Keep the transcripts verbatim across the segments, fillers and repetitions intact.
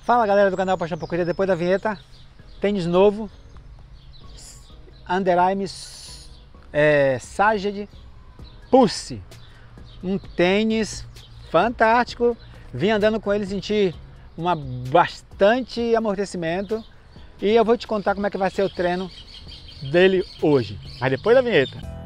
Fala galera do canal Paixão por Corrida, depois da vinheta, tênis novo, Under Armour é, Sage Pulse, um tênis fantástico, vim andando com ele, senti uma, bastante amortecimento e eu vou te contar como é que vai ser o treino dele hoje, mas depois da vinheta.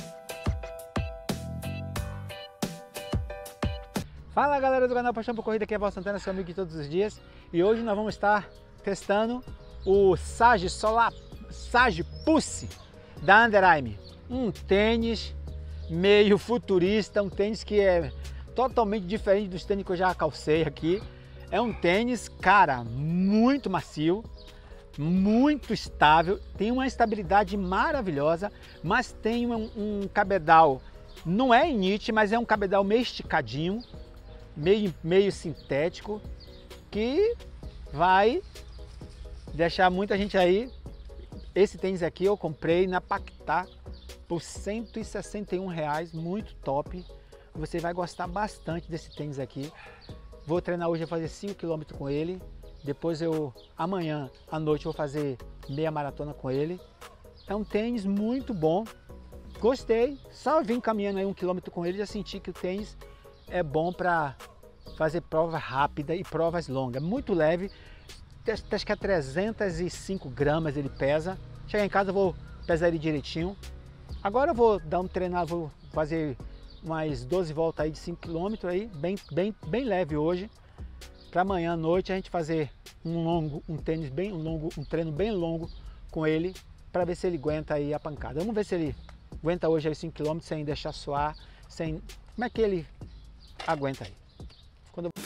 Fala galera do canal Paixão por Corrida, aqui é Val Santana, seu amigo de todos os dias. E hoje nós vamos estar testando o Sage Solar Sage Pulse da Under Armour. Um tênis meio futurista, um tênis que é totalmente diferente dos tênis que eu já calcei aqui. É um tênis, cara, muito macio, muito estável, tem uma estabilidade maravilhosa, mas tem um, um cabedal, não é init, mas é um cabedal meio esticadinho, meio, meio sintético, que vai deixar muita gente aí. Esse tênis aqui eu comprei na Pactar por cento e sessenta e um reais, muito top. Você vai gostar bastante desse tênis aqui. Vou treinar hoje, vou fazer cinco quilômetros com ele. Depois eu, amanhã à noite, vou fazer meia maratona com ele. É um tênis muito bom, gostei. Só vim caminhando aí um quilômetro com ele, já senti que o tênis é bom para fazer prova rápida e provas longas. Muito leve, acho que é trezentos e cinco gramas ele pesa. Chegar em casa eu vou pesar ele direitinho. Agora eu vou dar um treinado, vou fazer umas doze voltas aí de cinco quilômetros aí, bem, bem, bem leve hoje. Para amanhã à noite a gente fazer um longo, um tênis bem longo, um treino bem longo com ele, para ver se ele aguenta aí a pancada. Vamos ver se ele aguenta hoje aí cinco quilômetros sem deixar suar, sem... Como é que ele aguenta aí? Quando eu...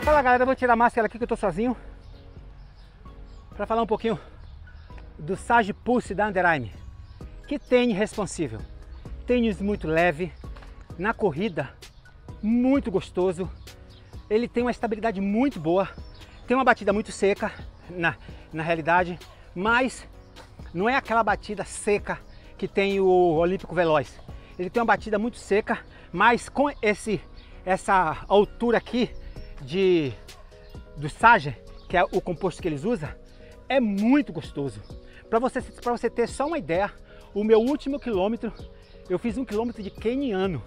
Fala galera, eu vou tirar a máscara aqui que eu tô sozinho para falar um pouquinho do Sage Pulse da Under Armour. Que tênis responsível, tênis muito leve, na corrida muito gostoso, ele tem uma estabilidade muito boa, tem uma batida muito seca na, na realidade, mas não é aquela batida seca que tem o Olímpico Veloz. Ele tem uma batida muito seca, mas com esse, essa altura aqui de, do Sage, que é o composto que eles usam, é muito gostoso. Para você, para você ter só uma ideia, o meu último quilômetro, eu fiz um quilômetro de keniano,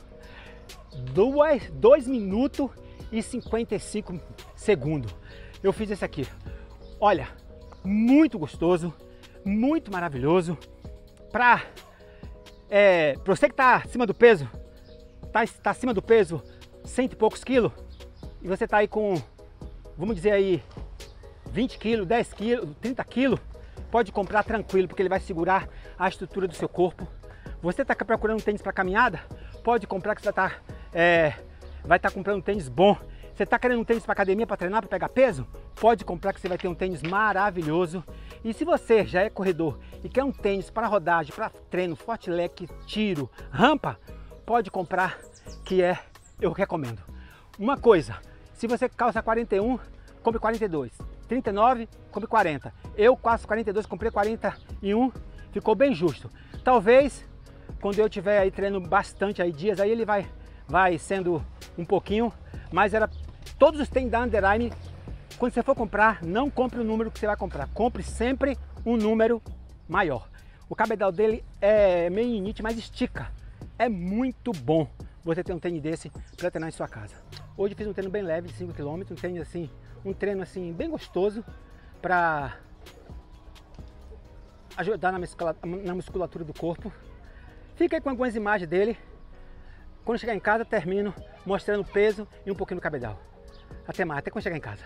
dois minutos e cinquenta e cinco segundos. Eu fiz esse aqui. Olha, muito gostoso, muito maravilhoso. Para é, pra você que está acima do peso, tá, tá acima do peso, cento e poucos quilos, e você tá aí com, vamos dizer aí, vinte quilos, dez quilos, trinta quilos, pode comprar tranquilo, porque ele vai segurar a estrutura do seu corpo. Você está procurando um tênis para caminhada, pode comprar que você vai estar é, vai estar comprando um tênis bom. Você está querendo um tênis para academia, para treinar, para pegar peso? Pode comprar que você vai ter um tênis maravilhoso. E se você já é corredor e quer um tênis para rodagem, para treino, forte leque, tiro, rampa, pode comprar que é, eu recomendo. Uma coisa, se você calça quarenta e um, compre quarenta e dois. trinta e nove, compre quarenta. Eu calço quarenta e dois, comprei quarenta e um, ficou bem justo. Talvez quando eu tiver aí treinando bastante aí dias, aí ele vai, vai sendo um pouquinho, mas era todos os tênis da Under Armour. Quando você for comprar, não compre o número que você vai comprar, compre sempre um número maior. O cabedal dele é meio inite, mas estica. É muito bom você ter um tênis desse para treinar em sua casa. Hoje eu fiz um treino bem leve de cinco quilômetros, um tênis assim, um treino assim bem gostoso para ajudar na musculatura, na musculatura do corpo. Fica aí com algumas imagens dele. Quando chegar em casa, termino mostrando o peso e um pouquinho do cabedal. Até mais, até quando chegar em casa.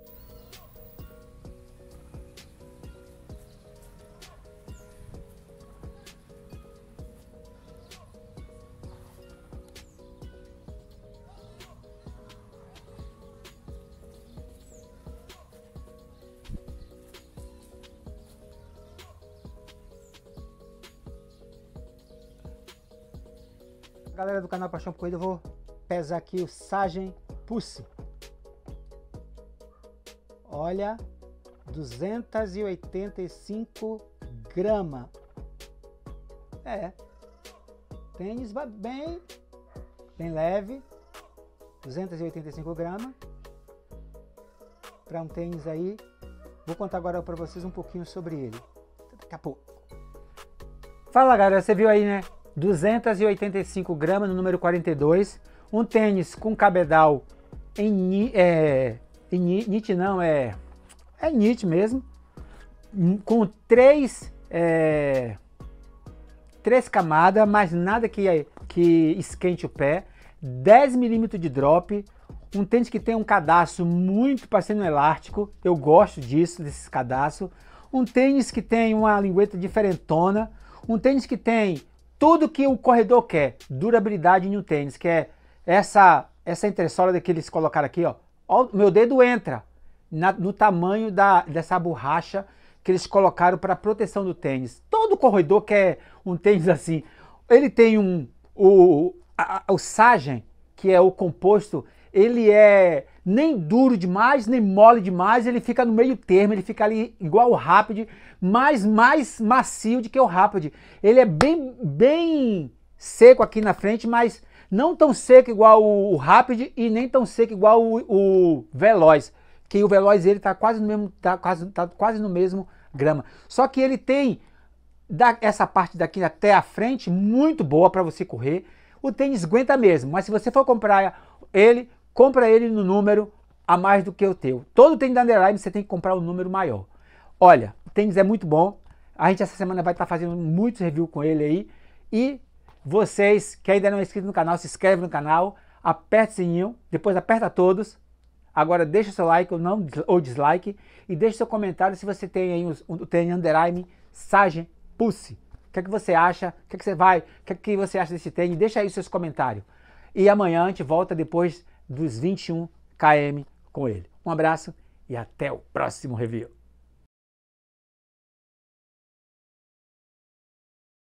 Galera do canal Paixão por Corrida, eu vou pesar aqui o Sage Pulse. Olha, duzentos e oitenta e cinco gramas. É, tênis bem, bem leve, duzentos e oitenta e cinco gramas. Para um tênis aí, vou contar agora para vocês um pouquinho sobre ele. Daqui a pouco. Fala galera, você viu aí, né? duzentos e oitenta e cinco gramas no número quarenta e dois, um tênis com cabedal em, é, em knit, não, é, é knit mesmo, com três, é, três camadas, mas nada que, que esquente o pé, dez milímetros de drop, um tênis que tem um cadastro muito parecendo um elástico, eu gosto disso, desses cadastros, um tênis que tem uma lingueta diferentona, um tênis que tem tudo que o corredor quer, durabilidade em um tênis, que é essa, essa entressola que eles colocaram aqui, ó. Ó, meu dedo entra na, no tamanho da, dessa borracha que eles colocaram para proteção do tênis. Todo corredor quer um tênis assim. Ele tem um, o, a, o Sage, que é o composto, ele é nem duro demais, nem mole demais, ele fica no meio termo, ele fica ali igual o Rapid, mas mais macio do que o Rapid. Ele é bem, bem seco aqui na frente, mas não tão seco igual o Rapid e nem tão seco igual o, o Veloz, que o Veloz ele tá quase no mesmo, tá quase, tá quase no mesmo grama. Só que ele tem da, essa parte daqui até a frente muito boa para você correr. O tênis aguenta mesmo, mas se você for comprar ele, compra ele no número a mais do que o teu. Todo tênis da Under Armour você tem que comprar um número maior. Olha, o tênis é muito bom. A gente essa semana vai estar fazendo muitos reviews com ele aí. E vocês que ainda não é inscrito no canal, se inscreve no canal, aperta o sininho, depois aperta todos. Agora deixa o seu like ou, não, ou dislike e deixa seu comentário se você tem aí o tênis Under Armour Sage Pulse. O que é que você acha? O que é que você vai? O que é que você acha desse tênis? Deixa aí os seus comentários. E amanhã a gente volta depois dos vinte e um quilômetros com ele. Um abraço e até o próximo review.